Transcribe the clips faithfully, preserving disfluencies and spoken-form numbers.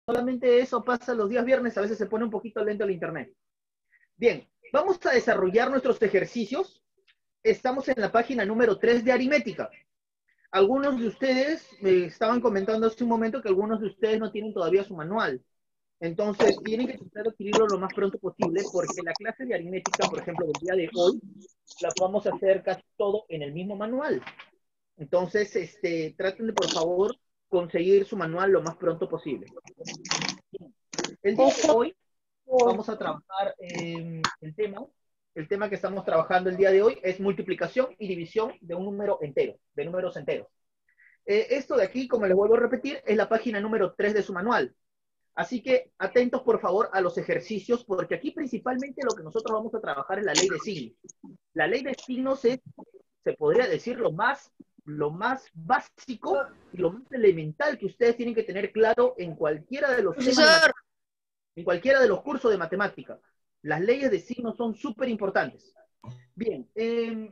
Solamente eso pasa los días viernes, a veces se pone un poquito lento el internet. Bien, vamos a desarrollar nuestros ejercicios. Estamos en la página número tres de aritmética. Algunos de ustedes me estaban comentando hace un momento que algunos de ustedes no tienen todavía su manual. Entonces, tienen que tratar de adquirirlo lo más pronto posible, porque la clase de aritmética, por ejemplo, del día de hoy, la vamos a hacer casi todo en el mismo manual. Entonces, este, traten de, por favor, conseguir su manual lo más pronto posible. El día de hoy vamos a trabajar eh, el tema. El tema que estamos trabajando el día de hoy es multiplicación y división de un número entero, de números enteros. Eh, esto de aquí, como les vuelvo a repetir, es la página número tres de su manual. Así que atentos, por favor, a los ejercicios, porque aquí principalmente lo que nosotros vamos a trabajar es la ley de signos. La ley de signos es, se podría decir, lo más, lo más básico y lo más elemental que ustedes tienen que tener claro en cualquiera de los temas, de en cualquiera de los cursos de matemática. Las leyes de signos son súper importantes. Bien, eh,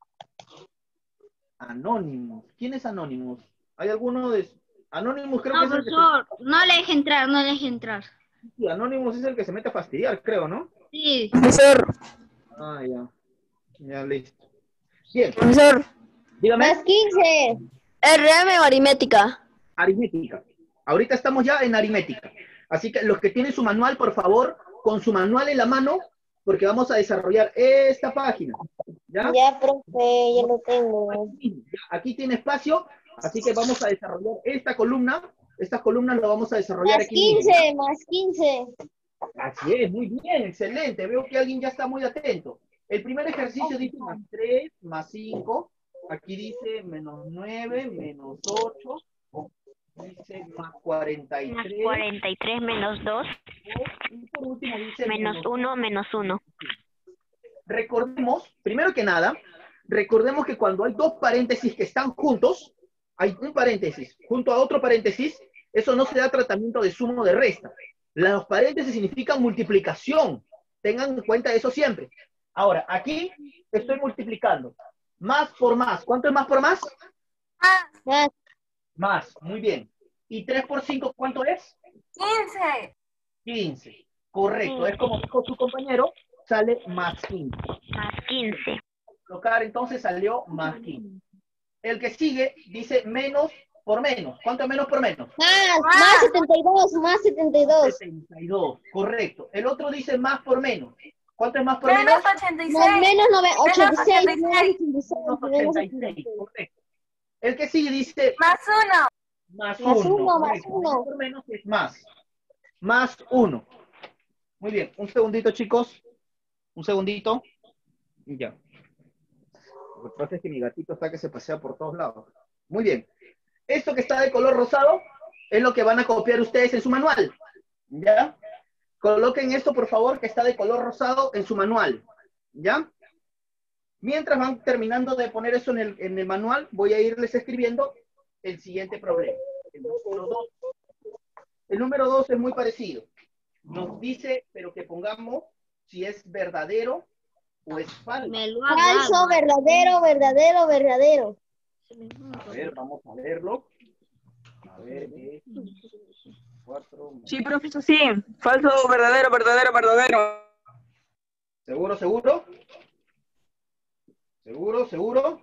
Anónimos. ¿Quién es Anónimos? ¿Hay alguno de... Anónimos creo No, que es el que profesor, no le deje entrar, no le deje entrar. Sí, Anonymous es el que se mete a fastidiar, creo, ¿no? Sí. Profesor, Ah, ya. Ya, listo. Bien, profesor, dígame. Más quince. R M o aritmética. Aritmética. Ahorita estamos ya en aritmética. Así que los que tienen su manual, por favor, con su manual en la mano, porque vamos a desarrollar esta página. ¿Ya? Ya, profe, ya lo tengo. Aquí, aquí tiene espacio, así que vamos a desarrollar esta columna. Estas columnas lo vamos a desarrollar Más aquí mismo, ¿ya? quince, más quince. Así es, muy bien, excelente. Veo que alguien ya está muy atento. El primer ejercicio dice más tres, más cinco. Aquí dice menos nueve, menos ocho. Dice más cuarenta y Más tres. cuarenta y tres menos dos, Y por último dice menos uno, menos uno. Recordemos, primero que nada, recordemos que cuando hay dos paréntesis que están juntos, hay un paréntesis junto a otro paréntesis, eso no se da tratamiento de suma o de resta. Los paréntesis significan multiplicación. Tengan en cuenta eso siempre. Ahora, aquí estoy multiplicando. Más por más. ¿Cuánto es más por más? Más Más. Muy bien. ¿Y tres por cinco cuánto es? quince. quince. Correcto. Es como dijo su compañero, sale más quince. Más quince. Colocar entonces salió más quince. El que sigue dice menos por menos. ¿Cuánto es menos por menos? Más, más setenta y dos, más setenta y dos. setenta y dos, correcto. El otro dice más por menos. ¿Cuánto es más por menos? Menos ochenta y Más, seis. menos nove- ochenta y seis, ochenta y seis. menos Menos ochenta y seis, ochenta y seis, correcto. El que sigue dice Más uno. más Más uno. uno, más correcto. uno. Menos por menos es más. Más uno. Muy bien, un segundito, chicos. Un segundito. Ya. Lo que pasa es que mi gatito está que se pasea por todos lados. Muy bien. Esto que está de color rosado es lo que van a copiar ustedes en su manual. ¿Ya? Coloquen esto, por favor, que está de color rosado en su manual. ¿Ya? Mientras van terminando de poner eso en el, en el manual, voy a irles escribiendo el siguiente problema. El número dos. El número dos es muy parecido. Nos dice, pero que pongamos si es verdadero o es falso. Me lo Falso, haga. verdadero, verdadero, verdadero. A ver, vamos a verlo. A ver, es cuatro. Sí, profesor, sí. Falso, verdadero, verdadero, verdadero. ¿Seguro, seguro? ¿Seguro, seguro?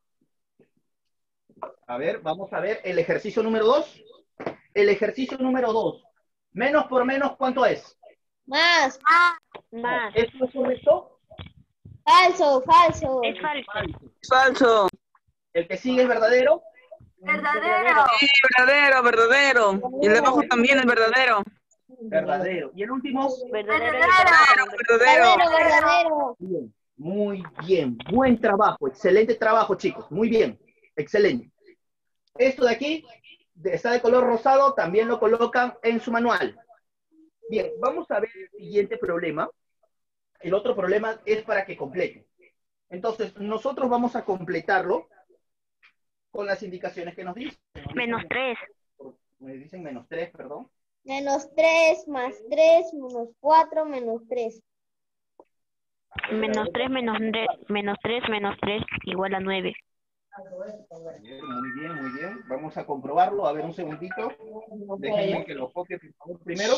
A ver, vamos a ver el ejercicio número dos. El ejercicio número dos. Menos por menos, ¿cuánto es? Más. Más. ¿Esto es correcto? Falso, falso. Es falso. Falso. El que sigue es verdadero. Verdadero. Sí, verdadero, verdadero. Y el de abajo también es verdadero. Verdadero. Y el último. Verdadero. Verdadero. Verdadero. Verdadero, verdadero. Bien. Muy bien. Buen trabajo. Excelente trabajo, chicos. Muy bien. Excelente. Esto de aquí de- está de color rosado. También lo colocan en su manual. Bien. Vamos a ver el siguiente problema. El otro problema es para que complete. Entonces, nosotros vamos a completarlo con las indicaciones que nos dicen. Nos Menos dicen- tres. Me dicen menos tres, perdón. Menos tres, más tres, menos cuatro, menos tres. Menos tres, menos tres, menos tres, menos tres, igual a nueve. Muy bien, muy bien. Vamos a comprobarlo. A ver, un segundito. Déjenme que lo copie, por favor, primero.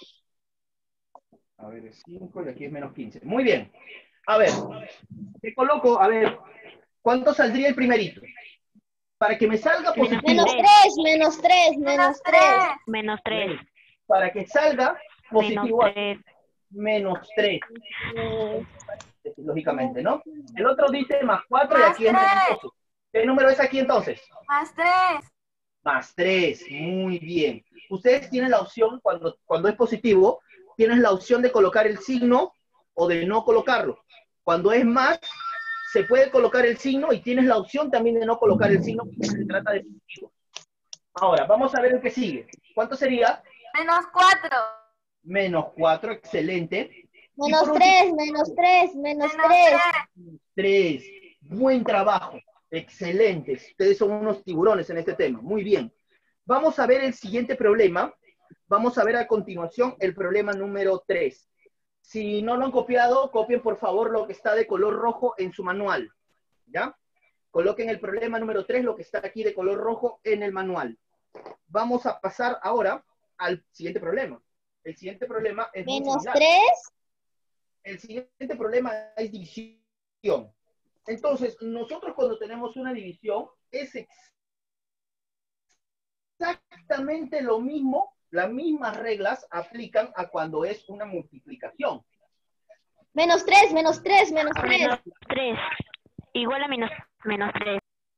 A ver, es cinco y aquí es menos quince. Muy bien. A ver, ¿qué coloco? A ver, ¿cuánto saldría el primerito? Para que me salga positivo. Menos tres, menos tres, menos tres. Menos tres. Para que salga positivo, Menos tres. menos tres. Lógicamente, ¿no? El otro dice más cuatro y Más aquí es tres. menos doce. ¿Qué número es aquí entonces? Más tres. Más tres. Muy bien. Ustedes tienen la opción, cuando, cuando es positivo, tienes la opción de colocar el signo o de no colocarlo. Cuando es más, se puede colocar el signo y tienes la opción también de no colocar el signo porque se trata de positivo. Ahora, vamos a ver el que sigue. ¿Cuánto sería? Menos cuatro. Menos cuatro, excelente. Y Menos por último, tres, menos tres, menos Menos tres. tres. tres. Buen trabajo. Excelentes. Ustedes son unos tiburones en este tema. Muy bien. Vamos a ver el siguiente problema. Vamos a ver a continuación el problema número tres. Si no lo han copiado, copien por favor lo que está de color rojo en su manual. ¿Ya? Coloquen el problema número tres, lo que está aquí de color rojo en el manual. Vamos a pasar ahora al siguiente problema. El siguiente problema es muy Menos similar. tres. El siguiente problema es división. Entonces, nosotros cuando tenemos una división, es exactamente lo mismo, las mismas reglas aplican a cuando es una multiplicación. Menos tres, menos tres, menos tres. Menos tres. Igual a menos, menos tres.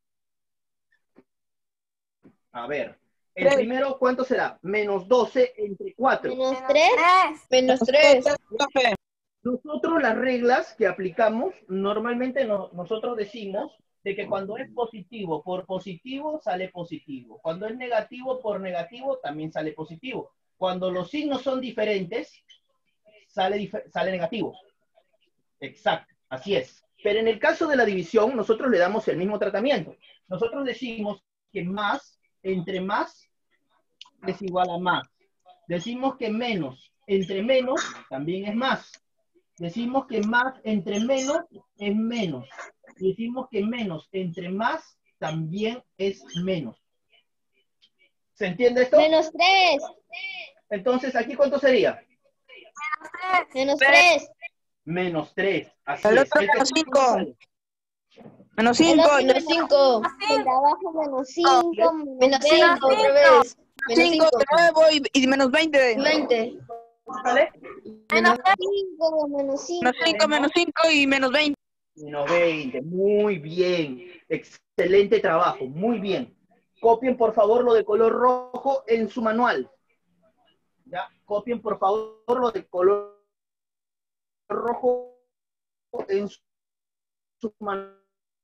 A ver, el primero, ¿cuánto será? Menos doce entre cuatro. Menos Menos tres. tres. Menos tres. Profe, Nosotros las reglas que aplicamos, normalmente no- nosotros decimos de que cuando es positivo por positivo, sale positivo. Cuando es negativo por negativo, también sale positivo. Cuando los signos son diferentes, sale, dif- sale negativo. Exacto, así es. Pero en el caso de la división, nosotros le damos el mismo tratamiento. Nosotros decimos que más, entre más, es igual a más. Decimos que menos, entre menos, también es más. Decimos que más entre menos es menos. Y decimos que menos entre más también es menos. ¿Se entiende esto? Menos tres. Entonces, ¿aquí cuánto sería? Menos tres. Menos tres. Menos tres. Así El es. otro El que menos sigue, cinco. ¿cuál? menos El cinco. otro menos cinco. Menos El cinco. de abajo menos cinco. Menos veinte. cinco otra vez. Menos cinco cinco. de nuevo y, y menos veinte. veinte. ¿Vale? Menos tres. cinco, menos cinco. Menos cinco, menos cinco y menos veinte. Menos veinte. Muy bien. Excelente trabajo. Muy bien. Copien, por favor, lo de color rojo en su manual. ¿Ya? Copien, por favor, lo de color rojo en su su manual.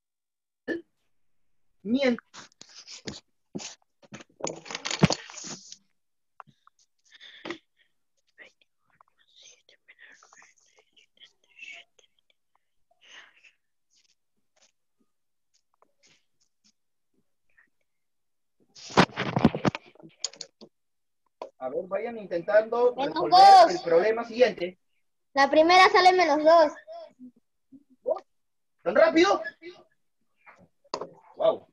Mientras A ver, vayan intentando Menos resolver dos. el problema siguiente. La primera sale menos dos. ¿Tan rápido? Wow.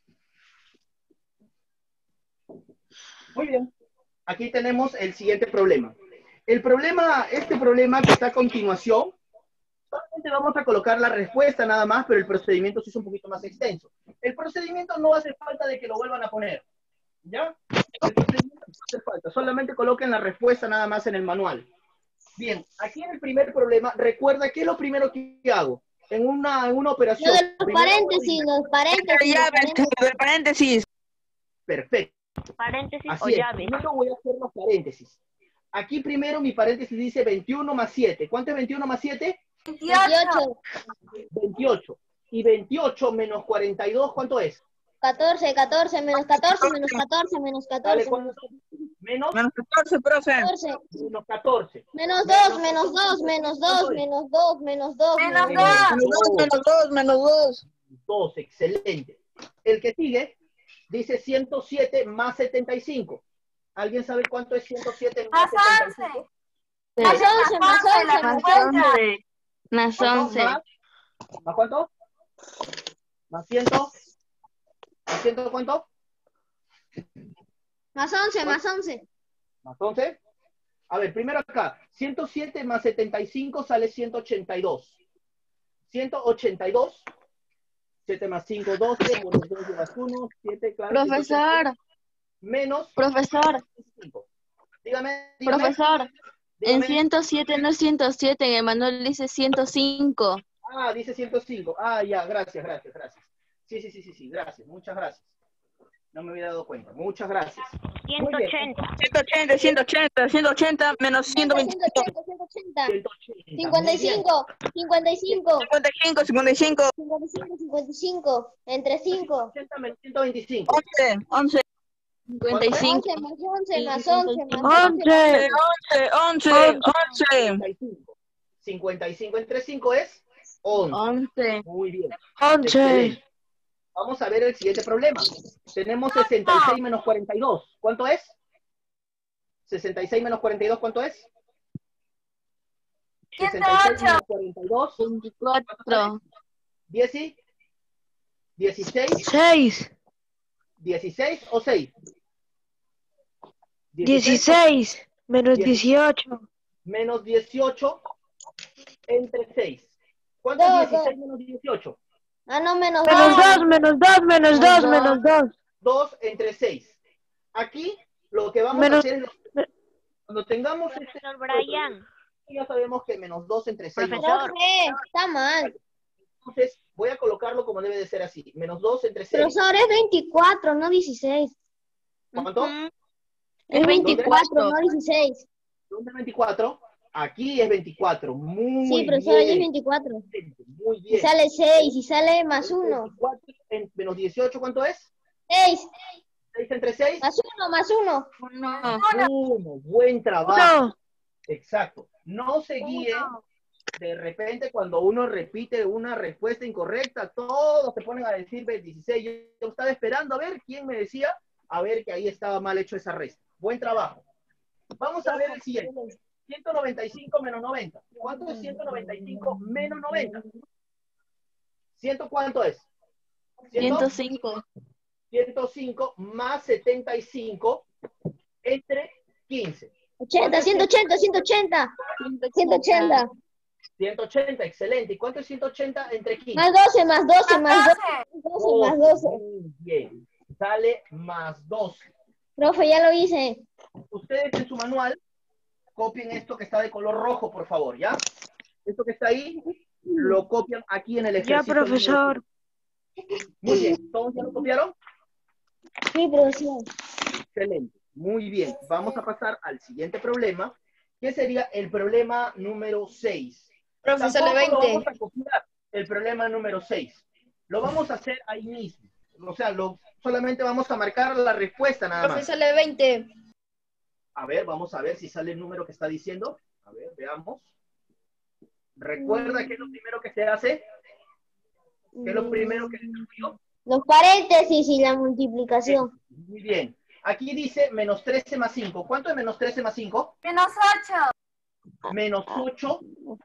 Muy bien. Aquí tenemos el siguiente problema. El problema, este problema que está a continuación, solamente vamos a colocar la respuesta nada más, pero el procedimiento sí es un poquito más extenso. El procedimiento no hace falta de que lo vuelvan a poner. ¿Ya? El procedimiento no hace falta. Solamente coloquen la respuesta nada más en el manual. Bien, aquí en el primer problema, recuerda qué es lo primero que hago. En una, en una operación. Lo de los Primero, paréntesis, los paréntesis. los Llaves, paréntesis. del paréntesis. Perfecto. Paréntesis o Así es. llaves. Primero voy a hacer los paréntesis. Aquí primero mi paréntesis dice veintiuno más siete. ¿Cuánto es veintiuno más siete? Veintiocho. veintiocho. veintiocho. Y veintiocho menos cuarenta y dos, ¿cuánto es? catorce, catorce, menos catorce, menos catorce, menos Dale, catorce, ¿cuánto es? Menos, Menos catorce, profe. catorce. menos catorce. Menos dos, menos dos, menos dos, menos dos, menos dos, Menos menos dos. dos. Menos dos, menos dos. dos, excelente. El que sigue dice ciento siete más setenta y cinco. ¿Alguien sabe cuánto es ciento siete más Más setenta y cinco? once. Más once, más once, la más cuenta. once. Más ¿Cuánto? once. ¿Más? ¿Más cuánto? ¿Más ciento? ¿ciento cuánto? Más once, más once. Más once. A ver, primero acá. ciento siete más setenta y cinco sale ciento ochenta y dos. ciento ochenta y dos. siete más cinco, doce. Menos dos llevas uno. siete, claro. Profesor, Menos profesor, cinco. Dígame, dígame. profesor. En dígame. ciento siete no es ciento siete, en el manual dice ciento cinco. Ah, dice ciento cinco. Ah, ya, gracias, gracias, gracias. Sí, sí, sí, sí, sí, gracias, muchas gracias. No me había dado cuenta, muchas gracias. Muy bien. ciento ochenta. ciento ochenta, ciento ochenta, ciento ochenta menos ciento veinticinco. ciento ochenta, ciento ochenta. cincuenta y Muy bien. cinco, cincuenta y cinco, cincuenta y cinco, cincuenta y cinco. cincuenta y cinco, cincuenta y cinco, entre cinco. ochenta menos ciento veinticinco. once, once, cincuenta y cinco. once más once más once más once, once, once, once. cincuenta y cinco entre cinco es once. once. Muy bien. once. Excelente. Vamos a ver el siguiente problema. Tenemos sesenta y seis menos cuarenta y dos. ¿Cuánto es? sesenta y seis menos cuarenta y dos, ¿cuánto es? sesenta y seis menos cuarenta y dos. veinticuatro. diez y dieciséis. seis, ¿dieciséis o seis? dieciséis, menos dieciocho, Menos dieciocho entre seis. ¿Cuánto Dos, es dieciséis menos dieciocho? Ah, no, menos menos dos. dos, menos dos, menos dos, menos dos. dos entre seis. Aquí lo que vamos Menos- a hacer es, cuando tengamos este, Profesor Brian. ya sabemos que menos dos entre seis. Profesor. Profe, está mal. Entonces voy a colocarlo como debe de ser así. Menos dos entre seis. Profesor, es veinticuatro, no dieciséis. ¿Cuánto? Ujú. Es veinticuatro, no dieciséis. ¿Dónde es veinticuatro? Aquí es veinticuatro. Muy Sí, profesor, ahí es bien. veinticuatro. Muy Y bien. sale seis, y sale más uno. veinticuatro en- menos dieciocho, ¿cuánto es? seis, seis entre seis. más uno, más uno. uno. Buen trabajo. No, Exacto. No se guíen. De repente, cuando uno repite una respuesta incorrecta, todos se ponen a decir dieciséis. Yo, yo estaba esperando a ver quién me decía, a ver que ahí estaba mal hecho esa resta. Buen trabajo. Vamos a ver el siguiente. ciento noventa y cinco menos noventa. ¿Cuánto es ciento noventa y cinco menos noventa? ¿cien cuánto es? ciento cinco. ciento cinco más setenta y cinco entre quince. ochenta, ciento ochenta, ciento ochenta. ciento ochenta. ciento ochenta, excelente. ¿Y cuánto es ciento ochenta entre quince? Más doce, más doce, más doce. doce, más doce. Muy bien. Sale más doce. Profe, ya lo hice. Ustedes en su manual copien esto que está de color rojo, por favor, ¿ya? Esto que está ahí, lo copian aquí en el ya, ejercicio. profesor. Muy bien. ¿Todos ya lo copiaron? Sí, profesor. Excelente. Muy bien. Vamos a pasar al siguiente problema, que sería el problema número seis. Profe, sale Tampoco lo veinte. vamos a copiar, el problema número seis. Lo vamos a hacer ahí mismo. O sea, lo, solamente vamos a marcar la respuesta nada Profe, más. sale veinte. A ver, vamos a ver si sale el número que está diciendo. A ver, veamos. ¿Recuerda qué es lo primero que se hace? ¿Qué es lo primero que se escribió? Los paréntesis y la multiplicación. Muy bien. Aquí dice menos trece más cinco. ¿Cuánto es menos trece más cinco? Menos ocho. Menos ocho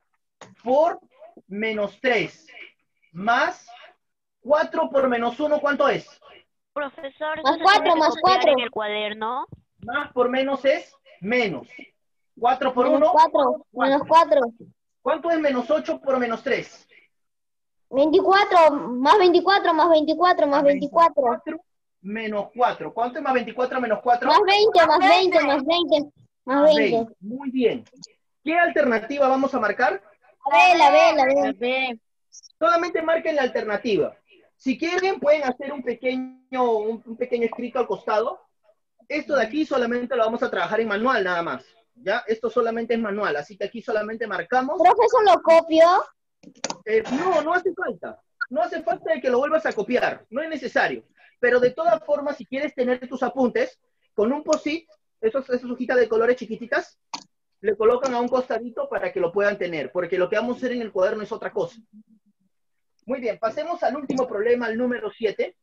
por menos tres. Más cuatro por menos uno, ¿cuánto es? Profesor, Más ¿eso se cuatro, tiene que más copiar cuatro. en el cuaderno? Más por menos es menos. cuatro por Menos uno. cuatro, menos cuatro. ¿Cuánto es menos ocho por menos tres? veinticuatro, más veinticuatro, más veinticuatro, más veinticuatro. Menos cuatro. ¿Cuánto es más veinticuatro menos cuatro? Más veinte, más veinte, más veinte, más veinte. Muy bien. ¿Qué alternativa vamos a marcar? La B, la B, la B. B. Solamente marquen la alternativa. Si quieren, pueden hacer un pequeño, un, un pequeño escrito al costado. Esto de aquí solamente lo vamos a trabajar en manual nada más. ¿Ya? Esto solamente es manual, así que aquí solamente marcamos. Profesor, lo copio. Eh, no, no hace falta. No hace falta de que lo vuelvas a copiar. No es necesario. Pero de todas formas, si quieres tener tus apuntes, con un post-it, esos, esas hojitas de colores chiquititas, le colocan a un costadito para que lo puedan tener, porque lo que vamos a hacer en el cuaderno es otra cosa. Muy bien, pasemos al último problema, al número siete.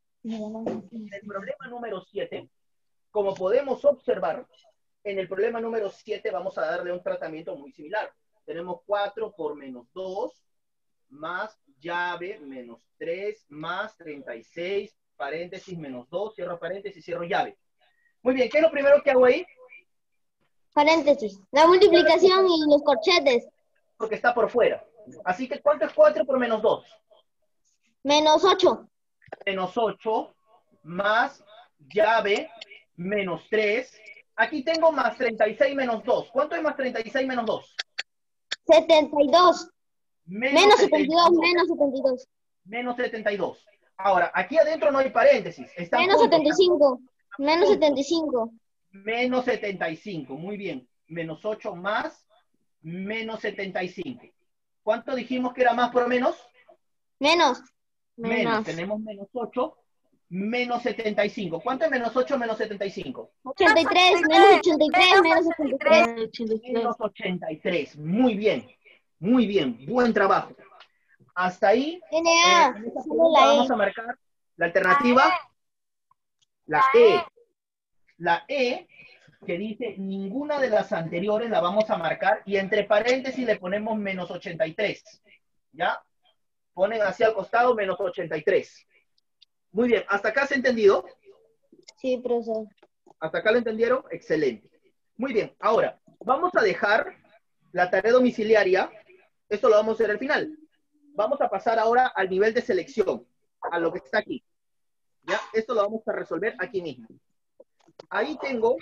El problema número siete, como podemos observar, en el problema número siete vamos a darle un tratamiento muy similar. Tenemos cuatro por menos dos, más llave, menos tres, más treinta y seis, paréntesis, menos dos, cierro paréntesis, cierro llave. Muy bien, ¿qué es lo primero que hago ahí? Paréntesis. La multiplicación y los corchetes. Porque está por fuera. Así que, ¿cuánto es cuatro por menos dos? Menos ocho. Menos ocho, más llave, menos tres. Aquí tengo más treinta y seis menos dos. ¿Cuánto es más treinta y seis menos dos? setenta y dos. Menos, Menos setenta y dos. Menos setenta y dos. Menos setenta y dos. Ahora, aquí adentro no hay paréntesis. Están Menos juntos. setenta y cinco. Menos setenta y cinco. Menos setenta y cinco. Muy bien. Menos ocho más menos setenta y cinco. ¿Cuánto dijimos que era más por menos? Menos. Menos. Menos. Tenemos menos ocho menos setenta y cinco. ¿Cuánto es menos ocho menos setenta y cinco? ochenta y tres. Menos ochenta y tres. Menos setenta y tres. ochenta y tres. Menos ochenta y tres. Muy bien. Muy bien. Buen trabajo. Hasta ahí. N eh, A. en esta Solo pregunta la vamos E. a marcar la alternativa. La E. La E, que dice ninguna de las anteriores, la vamos a marcar y entre paréntesis le ponemos menos ochenta y tres. ¿Ya? Ponen hacia el costado menos ochenta y tres. Muy bien. ¿Hasta acá se ha entendido? Sí, profesor. ¿Hasta acá lo entendieron? Excelente. Muy bien. Ahora, vamos a dejar la tarea domiciliaria. Esto lo vamos a hacer al final. Vamos a pasar ahora al nivel de selección, a lo que está aquí. ¿Ya? Esto lo vamos a resolver aquí mismo. Ahí tengo,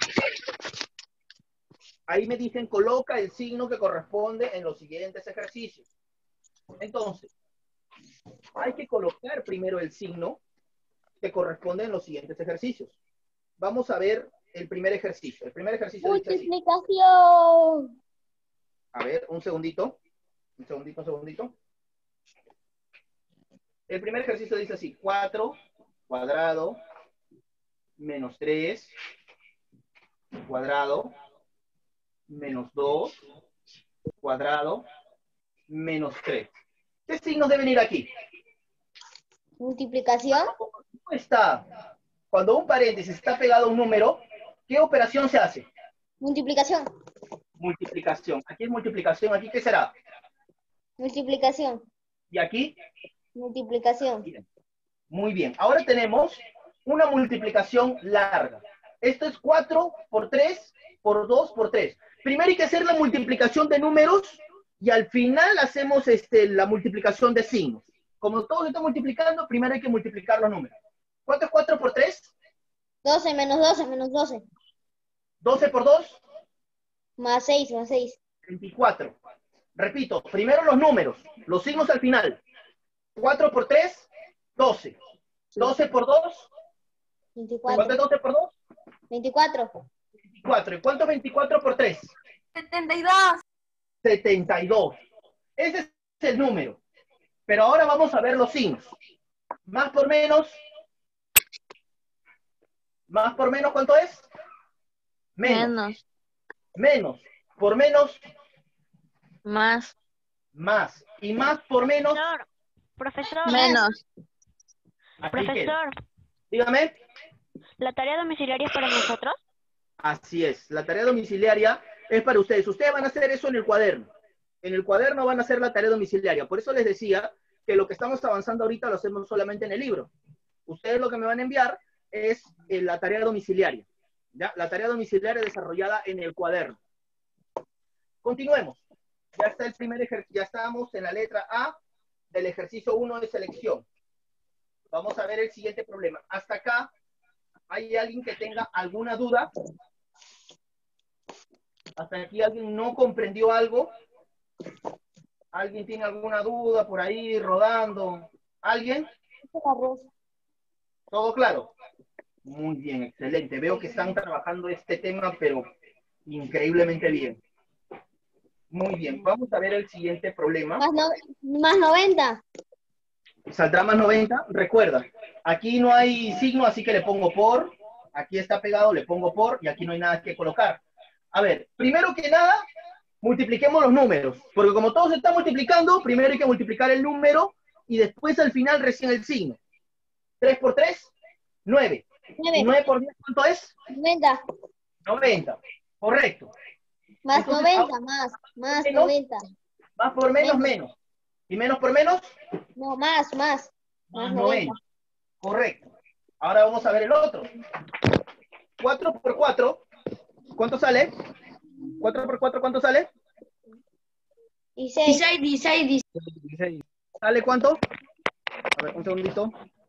ahí me dicen coloca el signo que corresponde en los siguientes ejercicios. Entonces, hay que colocar primero el signo que corresponde en los siguientes ejercicios. Vamos a ver el primer ejercicio. El primer ejercicio dice así. Multiplicación. A ver, un segundito. Un segundito, un segundito. El primer ejercicio dice así. cuatro cuadrado menos tres cuadrado menos dos cuadrado menos tres. ¿Qué signos deben ir aquí? Multiplicación. ¿Cómo está? Cuando un paréntesis está pegado a un número, ¿qué operación se hace? Multiplicación. Multiplicación. Aquí es multiplicación. ¿Aquí qué será? Multiplicación. ¿Y aquí? Multiplicación. Muy bien. Ahora tenemos una multiplicación larga. Esto es cuatro por tres por dos por tres. Primero hay que hacer la multiplicación de números y al final hacemos este, la multiplicación de signos. Como todos están multiplicando, primero hay que multiplicar los números. ¿Cuánto es cuatro por tres? doce menos doce menos doce. doce por dos, Más seis más seis. veinticuatro. Repito, primero los números, los signos al final. cuatro por tres, doce. doce por dos, veinticuatro. ¿cuánto es doce por dos? veinticuatro. veinticuatro. ¿Y cuánto es veinticuatro por tres? setenta y dos. setenta y dos. Ese es el número. Pero ahora vamos a ver los signos. Más por menos. Más por menos, ¿cuánto es? Menos. Menos. Menos. Por menos, Más. más. Y más por menos, Profesor, profesor, Menos. así queda. profesor, Dígame. ¿la tarea domiciliaria es para nosotros? Así es. La tarea domiciliaria es para ustedes. Ustedes van a hacer eso en el cuaderno. En el cuaderno van a hacer la tarea domiciliaria. Por eso les decía que lo que estamos avanzando ahorita lo hacemos solamente en el libro. Ustedes lo que me van a enviar es eh, la tarea domiciliaria. ¿Ya? La tarea domiciliaria desarrollada en el cuaderno. Continuemos. Ya está el primer ejercicio. Ya estamos en la letra A del ejercicio uno de selección. Vamos a ver el siguiente problema. Hasta acá, ¿hay alguien que tenga alguna duda? ¿Hasta aquí alguien no comprendió algo? ¿Alguien tiene alguna duda por ahí rodando? ¿Alguien? ¿Todo claro? Muy bien, excelente. Veo que están trabajando este tema, pero increíblemente bien. Muy bien, vamos a ver el siguiente problema. Más, no, más noventa. Saldrá más noventa. Recuerda, aquí no hay signo, así que le pongo por. Aquí está pegado, le pongo por, y aquí no hay nada que colocar. A ver, primero que nada, multipliquemos los números, porque como todos se están multiplicando, primero hay que multiplicar el número, y después al final recién el signo. tres por tres, nueve. nueve. ¿Y nueve por diez cuánto es? noventa. noventa. Correcto. Más Entonces, noventa, más. Más menos. noventa. Más por menos, Menos. menos. ¿Y menos por menos? No, más, más. Más Más noventa. noventa. Correcto. Ahora vamos a ver el otro. cuatro por cuatro, ¿cuánto sale? cuatro por cuatro, ¿cuánto sale? dieciséis. dieciséis, dieciséis, dieciséis. ¿Sale cuánto? A ver, un segundito.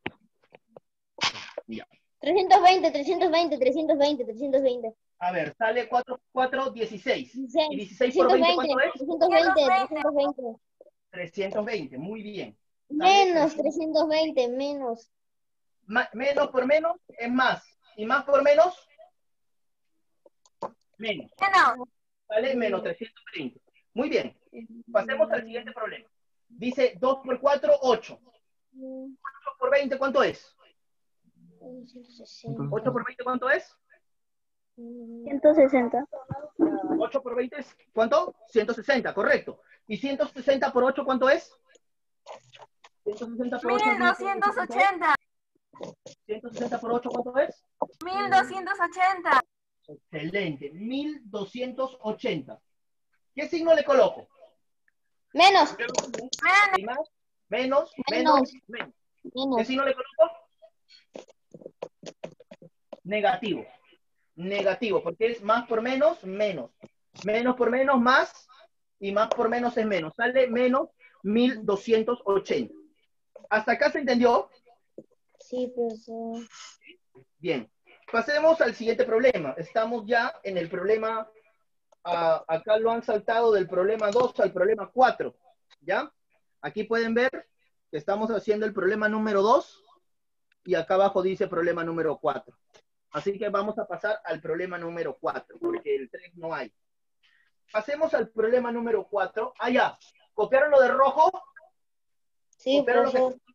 Ya. trescientos veinte, trescientos veinte, trescientos veinte, trescientos veinte. A ver, sale cuatro por cuatro, dieciséis. dieciséis. ¿Y dieciséis por veinte cuánto es? trescientos veinte, trescientos veinte. trescientos veinte, muy bien. Menos trescientos veinte, menos. Ma- menos por menos es más. ¿Y más por menos? Menos. Menos. ¿Vale? Menos trescientos veinte. Muy bien. Pasemos al siguiente problema. Dice dos por cuatro, ocho. ocho por veinte, ¿cuánto es? ocho por veinte, ¿cuánto es? ciento sesenta. ocho por veinte es, ¿cuánto? ciento sesenta, correcto. ¿Y ciento sesenta por ocho, cuánto es? ciento sesenta por ocho. mil doscientos ochenta. ciento sesenta por ocho, ¿cuánto es? mil doscientos ochenta. Excelente. mil doscientos ochenta. ¿Qué signo le coloco? Menos. ¿Y más? Menos, menos, menos. ¿Qué Menos. signo le coloco? Negativo. Negativo, porque es más por menos, menos. Menos por menos, más. Y más por menos es menos. Sale menos mil doscientos ochenta. ¿Hasta acá se entendió? Sí, profesor. Bien. Pasemos al siguiente problema. Estamos ya en el problema, ah, acá lo han saltado del problema dos al problema cuatro. ¿Ya? Aquí pueden ver que estamos haciendo el problema número dos y acá abajo dice problema número cuatro. Así que vamos a pasar al problema número cuatro, porque el tres no hay. Pasemos al problema número cuatro. Ah, ya. ¿Copiaron lo de rojo? Sí, ¿Copiaron lo que- profesor.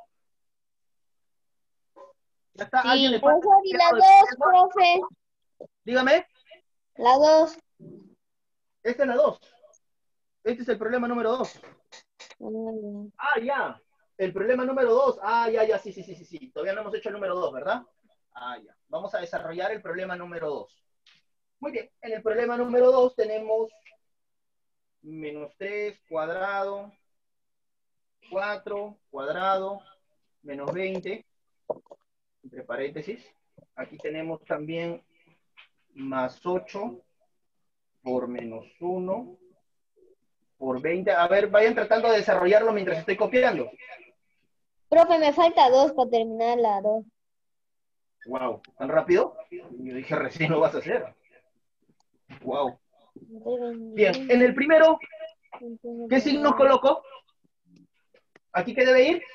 ¿Ya está? Sí. ¿Alguien le falta Profesor, y la copiar lo de dos, rojo? profe. Dígame. La dos. Esta es la dos. Este es el problema número dos. Ah, ya. El problema número dos. Ah, ya, ya, sí, sí, sí, sí, sí. Todavía no hemos hecho el número dos, ¿verdad? Ah, ya. Vamos a desarrollar el problema número dos. Muy bien. En el problema número dos tenemos menos tres cuadrado, cuatro cuadrado, menos veinte, entre paréntesis. Aquí tenemos también más ocho por menos uno por veinte. A ver, vayan tratando de desarrollarlo mientras estoy copiando. Profe, me falta dos para terminar la dos. Wow, ¿tan rápido? Yo dije, recién lo vas a hacer. Wow. Bien, en el primero, ¿qué signo coloco? ¿Aquí qué debe ir?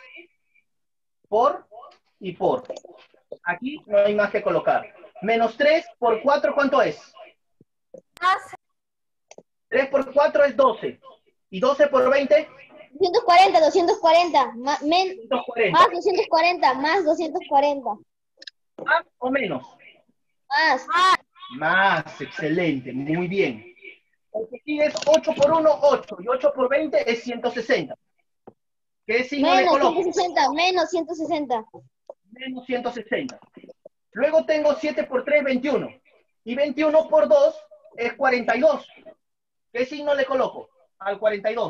Por y por. Aquí no hay más que colocar. Menos tres por cuatro, ¿cuánto es? doce. tres por cuatro es doce. ¿Y doce por veinte? doscientos cuarenta, doscientos cuarenta. Más, men, doscientos cuarenta. más doscientos cuarenta, más doscientos cuarenta. ¿Más o menos? Más. Más, excelente, muy bien. El que sigue es ocho por uno, ocho. Y ocho por veinte es ciento sesenta. ¿Qué signo le Menos coloco? ciento sesenta, menos ciento sesenta. Menos ciento sesenta. Luego tengo siete por tres, veintiuno. Y veintiuno por dos es cuarenta y dos. ¿Qué signo le coloco al cuarenta y dos?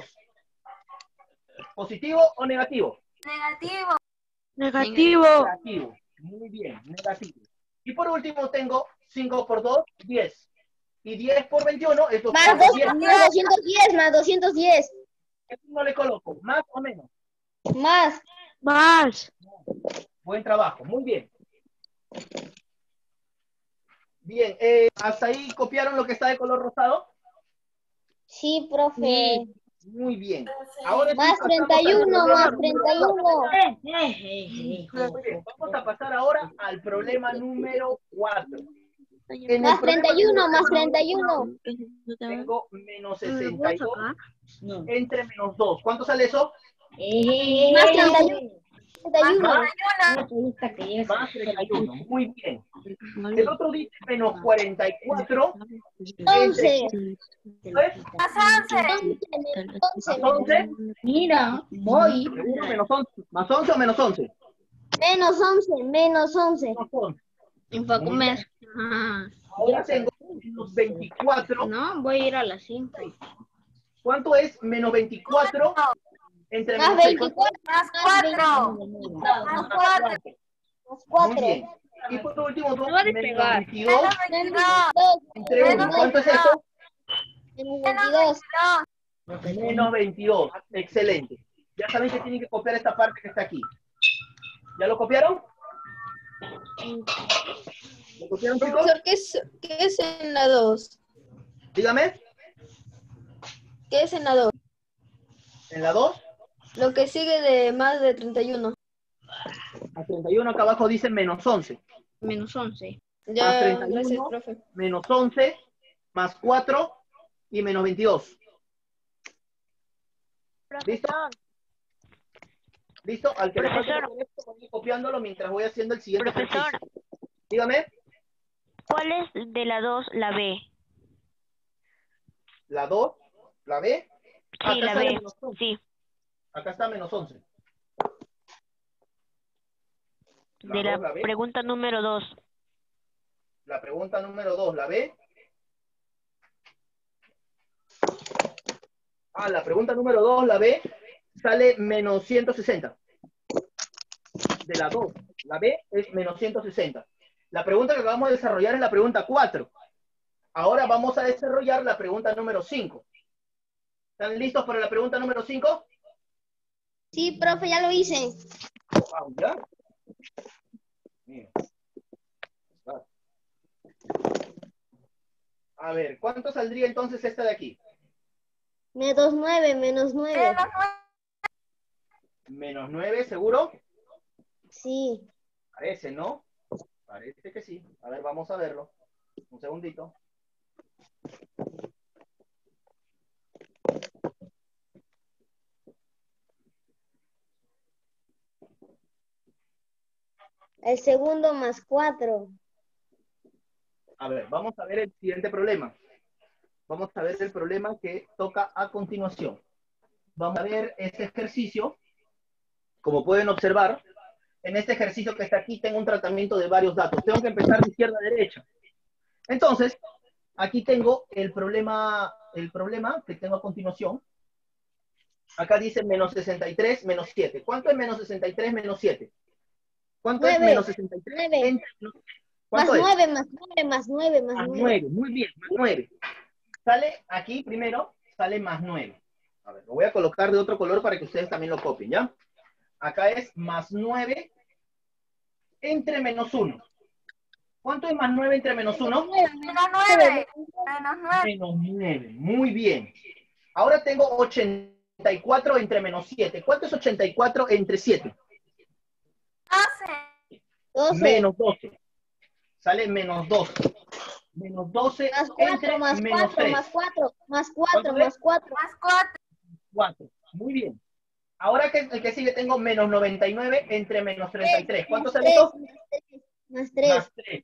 ¿Positivo o negativo? Negativo. Negativo. Negativo. Muy bien, negativo. Y por último tengo cinco por dos, diez. Y diez por veintiuno es Más doscientos diez. doscientos diez, más doscientos diez. ¿Qué signo le coloco? ¿Más o menos? Más. Más. Buen trabajo, muy bien. Bien, eh, ¿hasta ahí copiaron lo que está de color rosado? Sí, profe. Muy bien. Ahora sí Más pasamos treinta y al uno, problema más número treinta y dos. uno. Muy bien, vamos a pasar ahora al problema número cuatro. En el Más problema treinta y uno, número más treinta y uno. tengo menos sesenta y dos entre menos dos. ¿Cuánto sale eso? Más treinta y uno. treinta y uno. Más treinta y uno. Muy bien. El otro dice menos cuarenta y cuatro. once. ¿Ves? Más once. ¿Más once? Mira, voy. Seguro, menos once. ¿Más once o menos once? Menos once, menos once. Menos once. Para comer. Ah, Ahora tengo menos veinticuatro. no, voy a ir a las cinco. ¿Cuánto es menos veinticuatro entre Más menos seis? veinticuatro. Más cuatro. Más cuatro. Más Muy cuatro. bien. Y por último, dos No va a menos despegar. veintidós Menos Dos. entre uno. Menos ¿Cuánto es veintidós. eso? Menos veintidós. Menos veintidós. Excelente. Ya saben que tienen que copiar esta parte que está aquí. ¿Ya lo copiaron? ¿Lo copiaron, chicos? Profesor, ¿qué es, qué es en la dos? Dígame. ¿Qué es en la dos? En la dos, Lo que sigue de más de treinta y uno. a treinta y uno acá abajo dice menos once. Menos once. Más Ya, treinta y uno. gracias, profe. Menos once, más cuatro y menos veintidós. ¿Listo? ¿Listo? Al que le falte Profesor. copiar esto, voy copiándolo mientras voy haciendo el siguiente Profesor. ejercicio. Dígame. ¿Cuál es de la dos la B? La dos, la B. Sí, Acá la sale B. menos once. Sí, Acá está menos once. La de la dos, la B. pregunta número dos. La pregunta número dos, ¿la B? Ah, la pregunta número dos, la B, sale menos ciento sesenta. De la dos, la B es menos ciento sesenta. La pregunta que acabamos de desarrollar es la pregunta cuatro. Ahora vamos a desarrollar la pregunta número cinco. ¿Están listos para la pregunta número cinco? Sí, profe, ya lo hice. Wow, ¿ya? Mira. A ver, ¿cuánto saldría entonces esta de aquí? Menos nueve, menos nueve. Menos nueve. Menos nueve, ¿seguro? Sí. Parece, ¿no? Parece que sí. A ver, vamos a verlo. Un segundito. El segundo más cuatro. A ver, vamos a ver el siguiente problema. Vamos a ver el problema que toca a continuación. Vamos a ver este ejercicio. Como pueden observar, en este ejercicio que está aquí tengo un tratamiento de varios datos. Tengo que empezar de izquierda a derecha. Entonces, aquí tengo el problema, el problema que tengo a continuación. Acá dice menos sesenta y tres menos siete. ¿Cuánto es menos sesenta y tres menos siete? ¿Cuánto es Nueve. menos sesenta y tres? Nueve. Entre- Más ¿Cuánto es? nueve, más nueve, más nueve, más Más nueve. nueve, muy bien, más nueve. Sale aquí primero, sale más nueve. A ver, lo voy a colocar de otro color para que ustedes también lo copien, ¿ya? Acá es más nueve entre menos uno. ¿Cuánto es más nueve entre menos uno? Menos nueve. Menos nueve. Menos nueve, muy bien. Ahora tengo ochenta y cuatro entre menos siete. ¿Cuánto es ochenta y cuatro entre siete? doce. doce. Menos doce. Sale menos doce. Menos doce Más entre cuatro, más menos cuatro, tres. más cuatro, más cuatro, ¿Cuánto es? más cuatro. Más cuatro. cuatro. Muy bien. Ahora que el que sigue tengo menos noventa y nueve entre menos treinta y tres. ¿Cuánto sale Tres, eso? más tres. Más tres.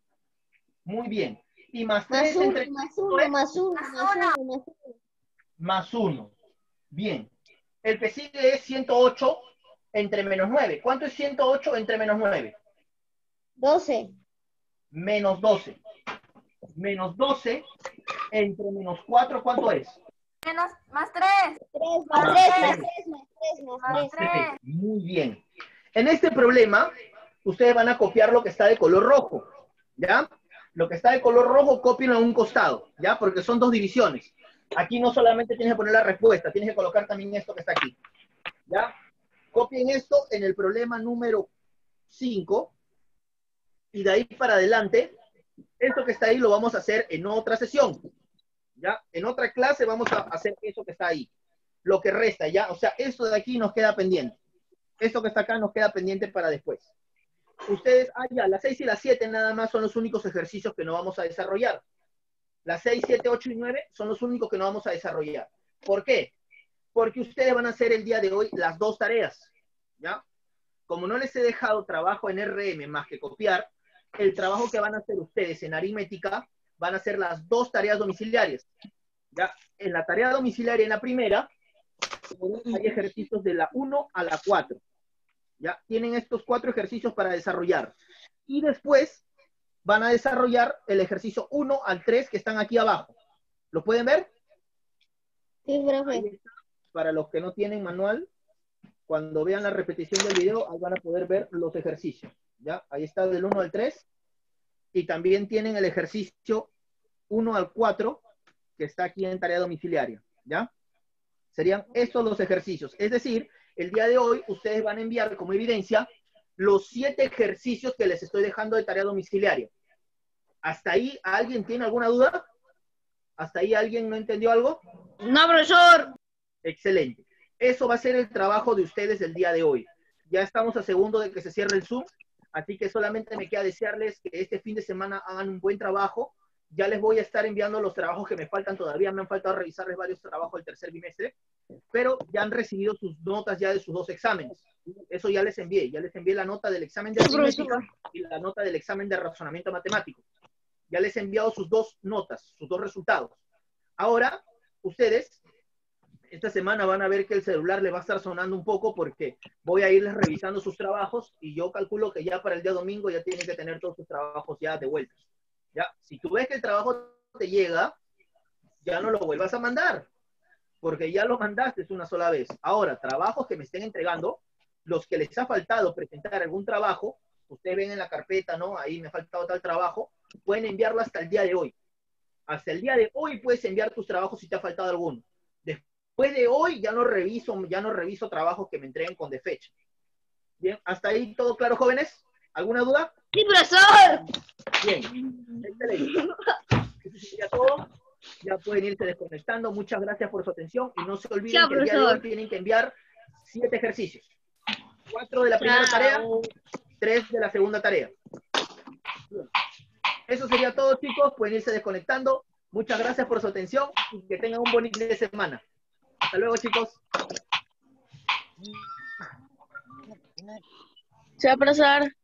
Muy bien. Y más Más tres uno, entre más uno, más uno, Más más uno. uno, más uno. más uno. Bien. El que sigue es ciento ocho entre menos nueve. ¿Cuánto es ciento ocho entre menos nueve? doce. Menos doce. Menos doce entre menos cuatro, ¿cuánto es? Menos, más tres. Tres, más Más tres, tres. más tres, más tres, más Más tres. tres. Muy bien. En este problema, ustedes van a copiar lo que está de color rojo, ¿ya? Lo que está de color rojo, cópienlo a un costado, ¿ya? Porque son dos divisiones. Aquí no solamente tienes que poner la respuesta, tienes que colocar también esto que está aquí, ¿ya? Copien esto en el problema número cinco, y de ahí para adelante, esto que está ahí lo vamos a hacer en otra sesión, ¿ya? En otra clase vamos a hacer eso que está ahí. Lo que resta, ¿ya? O sea, esto de aquí nos queda pendiente. Esto que está acá nos queda pendiente para después. Ustedes, ah, ya, las seis y las siete nada más son los únicos ejercicios que no vamos a desarrollar. Las seis, siete, ocho y nueve son los únicos que no vamos a desarrollar. ¿Por qué? Porque ustedes van a hacer el día de hoy las dos tareas, ¿ya? Como no les he dejado trabajo en R M más que copiar, el trabajo que van a hacer ustedes en aritmética van a ser las dos tareas domiciliarias, ¿ya? En la tarea domiciliaria, en la primera, hay ejercicios de la uno a la cuatro. ¿Ya? Tienen estos cuatro ejercicios para desarrollar. Y después van a desarrollar el ejercicio uno al tres que están aquí abajo. ¿Lo pueden ver? Sí, Ahí profe. está. Para los que no tienen manual, cuando vean la repetición del video, ahí van a poder ver los ejercicios. ¿Ya? Ahí está del uno al tres. Y también tienen el ejercicio uno al cuatro, que está aquí en tarea domiciliaria. ¿Ya? Serían estos los ejercicios. Es decir, el día de hoy ustedes van a enviar como evidencia los siete ejercicios que les estoy dejando de tarea domiciliaria. ¿Hasta ahí alguien tiene alguna duda? ¿Hasta ahí alguien no entendió algo? No, profesor. Excelente. Eso va a ser el trabajo de ustedes el día de hoy. Ya estamos a segundo de que se cierre el Zoom, así que solamente me queda desearles que este fin de semana hagan un buen trabajo. Ya les voy a estar enviando los trabajos que me faltan todavía. Me han faltado revisarles varios trabajos del tercer bimestre, pero ya han recibido sus notas ya de sus dos exámenes. Eso ya les envié. Ya les envié la nota del examen de aritmética y la nota del examen de razonamiento matemático. Ya les he enviado sus dos notas, sus dos resultados. Ahora, ustedes, esta semana van a ver que el celular le va a estar sonando un poco porque voy a irles revisando sus trabajos y yo calculo que ya para el día domingo ya tienen que tener todos sus trabajos ya de vuelta. ¿Ya? Si tú ves que el trabajo te llega, ya no lo vuelvas a mandar, porque ya lo mandaste una sola vez. Ahora, trabajos que me estén entregando, los que les ha faltado presentar algún trabajo, ustedes ven en la carpeta, ¿no? Ahí me ha faltado tal trabajo, pueden enviarlo hasta el día de hoy. Hasta el día de hoy puedes enviar tus trabajos si te ha faltado alguno. Después de hoy ya no reviso, ya no reviso trabajos que me entreguen con defecha. Bien, ¿hasta ahí todo claro, jóvenes? ¿Alguna duda? Sí, profesor. Bien, excelente. Eso sería todo. Ya pueden irse desconectando. Muchas gracias por su atención y no se olviden Chao, que el día de hoy profesor. tienen que enviar siete ejercicios. Cuatro de la primera Chao. tarea, tres de la segunda tarea. Bien. Eso sería todo, chicos. Pueden irse desconectando. Muchas gracias por su atención y que tengan un buen fin de semana. Hasta luego, chicos. Chao, profesor.